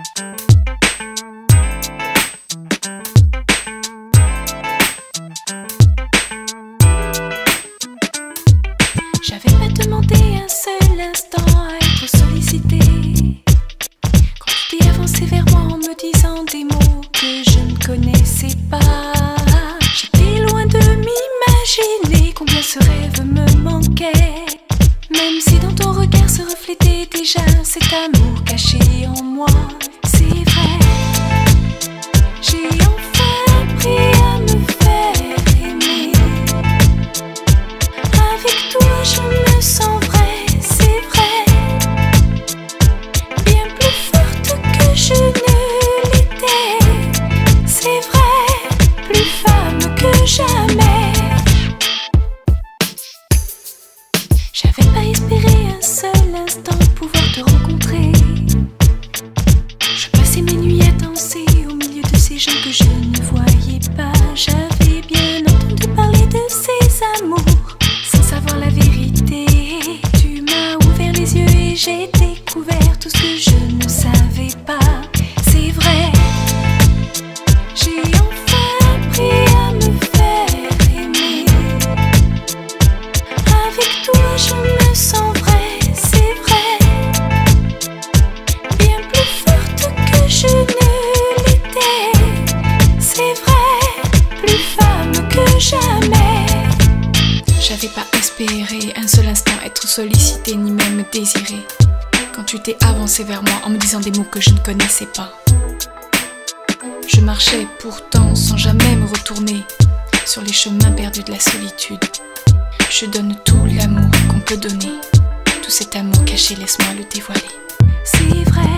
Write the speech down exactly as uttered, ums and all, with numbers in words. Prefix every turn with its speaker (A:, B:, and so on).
A: J'avais pas demandé un seul instant à être sollicité. Quand tu t'es avancé vers moi en me disant des mots que je ne connaissais pas, j'étais loin de m'imaginer combien ce rêve me manquait. Même si dans ton regard se reflétait déjà cet amour caché en moi. C'est vrai, j'ai enfin appris à me faire aimer. Avec toi je me sens vraie, c'est vrai. Bien plus forte que je ne l'étais. C'est vrai, plus femme que jamais. J'avais pas espéré un seul instant pouvoir te rencontrer. Je passais mes nuits à danser au milieu de ces gens que je ne voyais pas. J'avais bien entendu parler de ces amours sans savoir la vérité. Tu m'as ouvert les yeux et j'ai découvert tout ce que je ne savais pas. C'est vrai, j'ai enfin appris à me faire aimer. Avec toi je me sens vraie, c'est vrai. Bien plus forte que je ne l'étais. C'est vrai, plus femme que jamais. J'avais pas espéré un seul instant être sollicitée ni même désirée quand tu t'es avancé vers moi en me disant des mots que je ne connaissais pas. Je marchais pourtant sans jamais me retourner sur les chemins perdus de la solitude. Je donne tout l'amour qu'on peut donner. Tout cet amour caché, laisse-moi le dévoiler. C'est vrai,